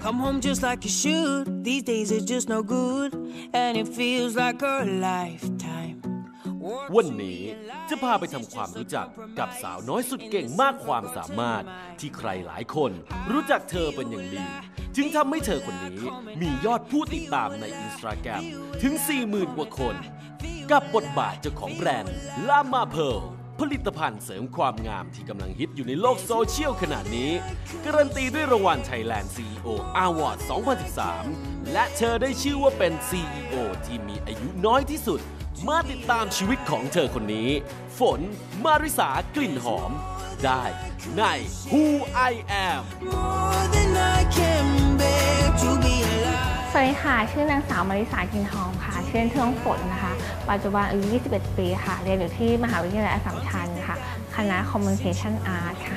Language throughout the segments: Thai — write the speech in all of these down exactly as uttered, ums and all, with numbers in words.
Come home just like you should. These days are just no good, and it feels like a lifetime. วันนี้จะพาไปทำความรู้จักกับสาวน้อยสุดเก่งมากความสามารถที่ใครหลายคนรู้จักเธอเป็นอย่างดีจึงทำให้เธอคนนี้มียอดผู้ติดตามใน Instagram ถึง สี่หมื่น กว่าคนกับบทบาทเจ้าของแบรนด์ Lama Pearl ผลิตภัณฑ์เสริมความงามที่กำลังฮิตอยู่ในโลกโซเชียลขนาดนี้การันตีด้วยรางวัล Thailand ซี อี โอ Award สองพันสิบสามและเธอได้ชื่อว่าเป็น ซี อี โอ ที่มีอายุน้อยที่สุดมาติดตามชีวิตของเธอคนนี้ฝนมาริสากลิ่นหอมได้ใน Who I Am สวัสดีค่ะชื่อนางสาวมาริสากลิ่นหอมค่ะชื่อเล่นชื่อน้องฝนนะคะปัจจุบันอายุยี่สิบเอ็ดปีค่ะเรียนอยู่ที่มหาวิทยาลัยอัสสัมชัญค่ะคณะ Communication Art ค่ะ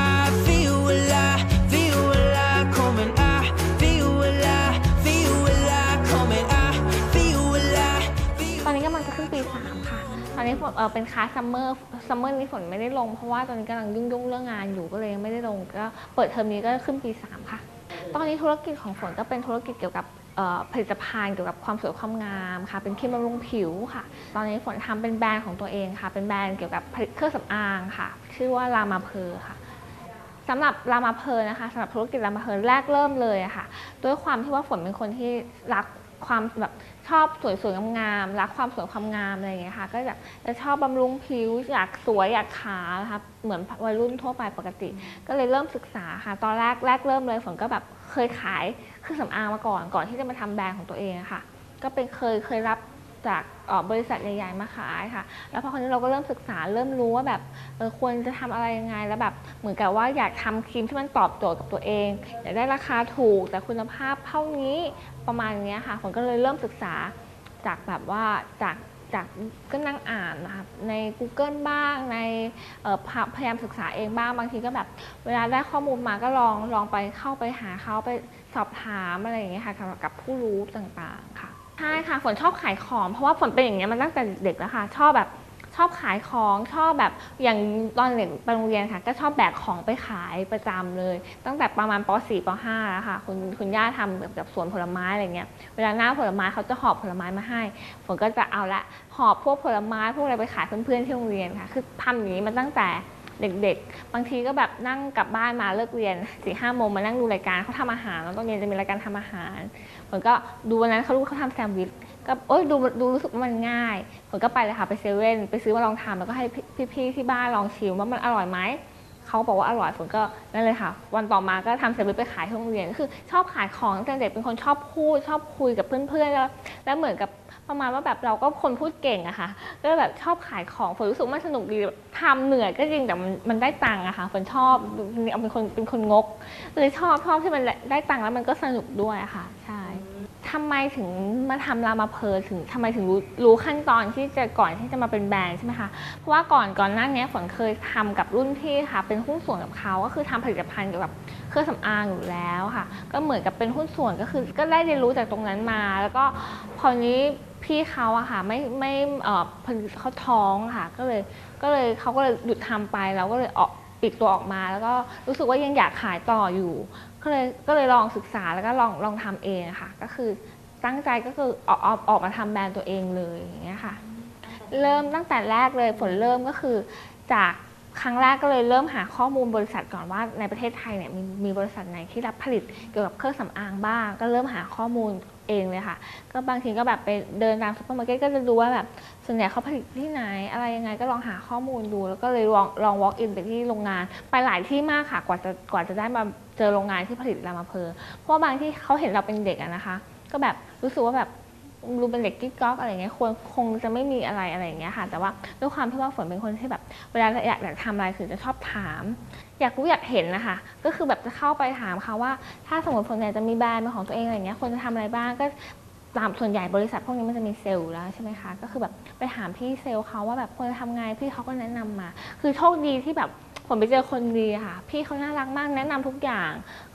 ตอนนี้กำลังจะขึ้นปีสามค่ะตอนนี้ฝนเออเป็นคลาสซัมเมอร์ซัมเมอร์นี้ฝนไม่ได้ลงเพราะว่าตอนนี้กำลังยุ่งๆเรื่องงานอยู่ก็เลยยังไม่ได้ลงก็เปิดเทอมนี้ก็ขึ้นปีสามค่ะตอนนี้ธุรกิจของฝนก็เป็นธุรกิจเกี่ยวกับผลิตภัณฑ์เกี่ยวกับความสวยความงามค่ะเป็นครีมบำรุงผิวค่ะตอนนี้ฝนทำเป็นแบรนด์ของตัวเองค่ะเป็นแบรนด์เกี่ยวกับเครื่องสำอางค่ะชื่อว่า Lama Pearl ค่ะสำหรับ Lama Pearl นะคะสำหรับธุรกิจ Lama Pearl แรกเริ่มเลยค่ะด้วยความที่ว่าฝนเป็นคนที่รักความแบบชอบสวยๆงามๆรักความสวยความงามอะไรอย่างเงี้ยค่ะก็แบบจะชอบบำรุงผิวอยากสวยอยากขาวนะคะเหมือนวัยรุ่นทั่วไปปกติก็เลยเริ่มศึกษาค่ะตอนแรกแรกเริ่มเลยฝนก็แบบเคยขายเครื่องสำอางมาก่อนก่อนที่จะมาทำแบรนด์ของตัวเองค่ะก็เป็นเคยเคยรับจากบริษัทใหญ่ๆมาขายค่ะแล้วพอคราวนี้เราก็เริ่มศึกษาเริ่มรู้ว่าแบบเออควรจะทำอะไรยังไงแล้วแบบเหมือนกับว่าอยากทำครีมที่มันตอบโจทย์กับตัวเองอยากได้ราคาถูกแต่คุณภาพเท่านี้ประมาณนี้ค่ะผมก็เลยเริ่มศึกษาจากแบบว่าจากจากก็นั่งอ่านนะคะใน Google บ้างในพยายามศึกษาเองบ้างบางทีก็แบบเวลาได้ข้อมูลมาก็ลองลองไปเข้าไปหาเขาไปสอบถามอะไรอย่างเงี้ยค่ะกับผู้รู้ต่างๆค่ะใช่ค่ะฝนชอบขายของเพราะว่าฝนเป็นอย่างเงี้ยมาตั้งแต่เด็กแล้วค่ะชอบแบบชอบขายของชอบแบบอย่างตอนเด็กไปโรงเรียนค่ะก็ชอบแบกของไปขายประจำเลยตั้งแต่ประมาณป สี่ ป ห้าแล้วค่ะคุณคุณย่าทำแบบสวนผลไม้อะไรเงี้ยเวลาหน้าผลไม้เขาจะหอบผลไม้มาให้ฝนก็จะเอาละหอบพวกผลไม้พวกอะไรไปขายเพื่อนๆที่โรงเรียนค่ะคือทำอย่างนี้มาตั้งแต่เด็กๆบางทีก็แบบนั่งกลับบ้านมาเลิกเรียน สี่ห้า โมงมานั่งดูรายการเขาทำอาหารแล้วตอนเย็นจะมีรายการทำอาหารฝนก็ดูวันนั้นเขารู้เขาทำแซนด์วิชก็โอ๊ยดูดูรู้สึกว่ามันง่ายฝนก็ไปเลยค่ะไปเซเว่นไปซื้อมาลองทำแล้วก็ให้พี่ๆที่บ้านลองชิมว่ามันอร่อยไหมเขาบอกว่าอร่อยฝนก็นั่นเลยค่ะวันต่อมาก็ทำแซนด์วิชไปขายที่โรงเรียนคือชอบขายของตั้งแต่เด็กเป็นคนชอบพูดชอบคุยกับเพื่อนๆแล้วแล้วเหมือนกับประมาณว่าแบบเราก็คนพูดเก่งอะค่ะก็แบบชอบขายของฝนรู้สึกมันสนุกดีทำเหนื่อยก็จริงแต่มันมันได้ตังค์อะค่ะฝนชอบเป็นคนเป็นคนงกเลยชอบชอบที่มันได้ตังค์แล้วมันก็สนุกด้วยอะค่ะใช่ทำไมถึงมาทำLama Pearlถึงทำไมถึงรู้รู้ขั้นตอนที่จะก่อนที่จะมาเป็นแบรนด์ใช่ไหมคะเพราะว่าก่อนก่อนหน้านี้ฝนเคยทำกับรุ่นพี่ค่ะเป็นหุ้นส่วนกับเขาก็คือทำผลิตภัณฑ์เกี่ยวกับเครื่องสำอางอยู่แล้วค่ะก็เหมือนกับเป็นหุ้นส่วนก็คือก็ได้เรียนรู้จากตรงนั้นมาแล้วก็พอนี้พี่เขาอะค่ะไม่ไม่เอ่อเขาท้องค่ะก็เลยก็เลยเขาก็เลยหยุดทำไปแล้วก็เลยออกปิดตัวออกมาแล้วก็รู้สึกว่ายังอยากขายต่ออยู่ก็เลยก็เลยลองศึกษาแล้วก็ลองลองทำเองค่ะก็คือตั้งใจก็คือออกออกมาทำแบรนด์ตัวเองเลยอย่างเงี้ยค่ะเริ่มตั้งแต่แรกเลยฝนเริ่มก็คือจากครั้งแรกก็เลยเริ่มหาข้อมูลบริษัทก่อนว่าในประเทศไทยเนี่ยมีมีบริษัทไหนที่รับผลิตเกี่ยวกับเครื่องสำอางบ้างก็เริ่มหาข้อมูลเองเลยค่ะก็บางทีก็แบบไปเดินตามซุปเปอร์มาร์เก็ตก็จะดูว่าแบบส่วนใหญ่เขาผลิตที่ไหนอะไรยังไงก็ลองหาข้อมูลดูแล้วก็เลยลองลอง walk in ไปที่โรงงานไปหลายที่มากค่ะกว่าจะกว่าจะได้มาเจอโรงงานที่ผลิตLama Pearlเพราะว่าบางที่เขาเห็นเราเป็นเด็กอะนะคะก็แบบรู้สึกว่าแบบดูเป็นเด็กกิ๊กก๊อกอะไรเงี้ยควรคงจะไม่มีอะไรอะไรอย่างเงี้ยค่ะแต่ว่าด้วยความที่ว่าฝนเป็นคนที่แบบเวลาอยากอยากทำอะไรคือจะชอบถามอยากรู้อยากเห็นนะคะก็คือแบบจะเข้าไปถามเขาว่าถ้าสมมติฝนอยากจะมีแบรนด์เป็นของตัวเองอะไรเงี้ยควรจะทำอะไรบ้างก็ตามส่วนใหญ่บริษัทพวกนี้มันจะมีเซลล์แล้วใช่ไหมคะก็คือแบบไปถามพี่เซลล์เขาว่าแบบควรจะทำไงพี่เขาก็แนะนำมาคือโชคดีที่แบบฝนไปเจอคนดีค่ะพี่เขาน่ารักมากแนะนำทุกอย่างเข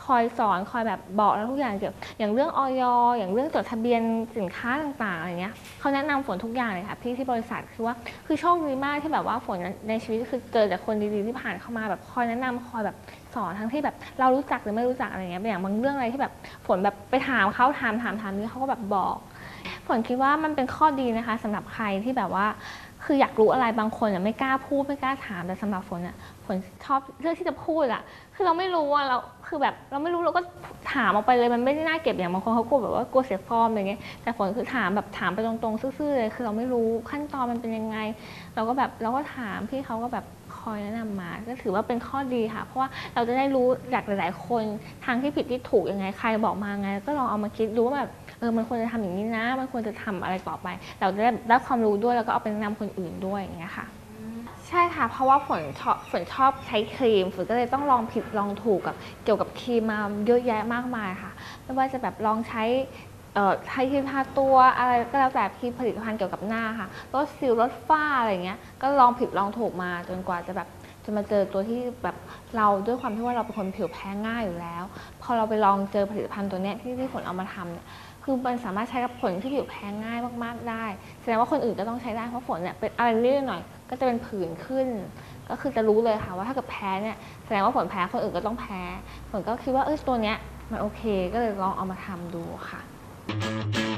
คอยสอนคอยแบบบอกแล้วทุกอย่างเกี่ยวอย่างเรื่องอย.อย่างเรื่องจดทะเบียนสินค้าต่างๆอะไรเงี้ยเขาแนะนำฝนทุกอย่างเลยค่ะพี่ที่บริษัทคือว่าคือโชคดีมากที่แบบว่าฝนในชีวิตคือเจอแต่คนดีๆที่ผ่านเข้ามาแบบคอยแนะนำคอยแบบสอนทั้งที่แบบเรารู้จักหรือไม่รู้จักอะไรเงี้ยอย่างบางเรื่องอะไรที่แบบฝนแบบไปถามเขาถามถามถามนี้เขาก็แบบบอกฝนคิดว่ามันเป็นข้อดีนะคะสำหรับใครที่แบบว่าคืออยากรู้อะไรบางคนไม่กล้าพูดไม่กล้าถามแต่สำหรับฝนอ่ะฝนชอบเลือกที่จะพูดอ่ะคือเราไม่รู้อ่ะเราคือแบบเราไม่รู้เราก็ถามออกไปเลยมันไม่ได้น่าเก็บอย่างบางคนเขากลัวแบบว่ากลัวเสียฟอร์มอะไรเงี้ยแต่ฝนคือถามแบบถามไปตรงๆซื่อๆเลยคือเราไม่รู้ขั้นตอนมันเป็นยังไงเราก็แบบเราก็ถามพี่เขาก็แบบคอยแนะนำมาก็ถือว่าเป็นข้อดีค่ะเพราะว่าเราจะได้รู้จากหลายๆคนทางที่ผิดที่ถูกยังไงใครบอกมาไงก็ลองเอามาคิดดูว่าแบบเออมันควรจะทำอย่างนี้นะมันควรจะทำอะไรต่อไปเราจะได้ได้ความรู้ด้วยแล้วก็เอาไปแนะนำคนอื่นด้วยอย่างเงี้ยค่ะใช่ค่ะเพราะว่าฝนชอบฝนชอบใช้ครีมฝนก็เลยต้องลองผิดลองถูกกับเกี่ยวกับครีมมาเยอะแยะมากมายค่ะไม่ว่าจะแบบลองใช้เอ่อใช้ครีมทาตัวอะไรก็แล้วแต่ครีมผลิตภัณฑ์เกี่ยวกับหน้าค่ะลดสิวลดฝ้าอะไรเงี้ยก็ลองผิดลองถูกมาจนกว่าจะแบบจะมาเจอตัวที่แบบเราด้วยความที่ว่าเราเป็นคนผิวแพ้ง่ายอยู่แล้วพอเราไปลองเจอผลิตภัณฑ์ตัวเนี้ยที่ที่ฝนเอามาทำเนี่ยคือมันสามารถใช้กับคนที่ผิวแพ้ง่ายมากๆได้แสดงว่าคนอื่นก็ต้องใช้ได้เพราะฝนเนี่ยเป็นอะไรนิดหน่อยก็จะเป็นผื่นขึ้นก็คือจะรู้เลยค่ะว่าถ้าเกิดแพ้เนี่ยแสดงว่าฝนแพ้คนอื่นก็ต้องแพ้ฝนก็คิดว่าเออตัวเนี้ยมันโอเคก็เลยลองเอามาทำดูค่ะ